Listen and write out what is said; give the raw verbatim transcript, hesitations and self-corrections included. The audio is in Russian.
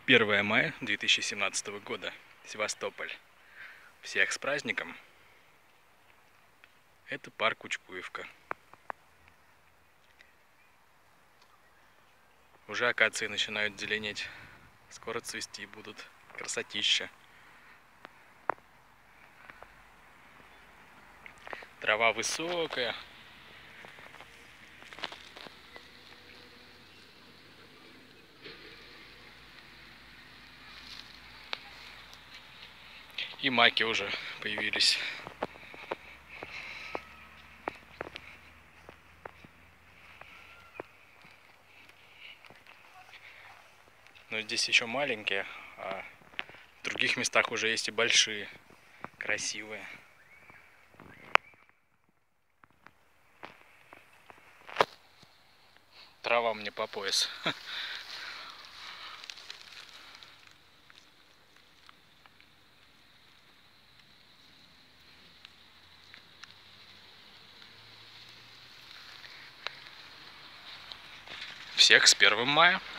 первое мая две тысячи семнадцатого года, Севастополь. Всех с праздником! Это парк Кучкуевка. Уже акации начинают зеленеть, скоро цвести будут. Красотища. Трава высокая. И маки уже появились. Но здесь еще маленькие, а в других местах уже есть и большие, красивые. Трава мне по пояс. Всех с первым мая!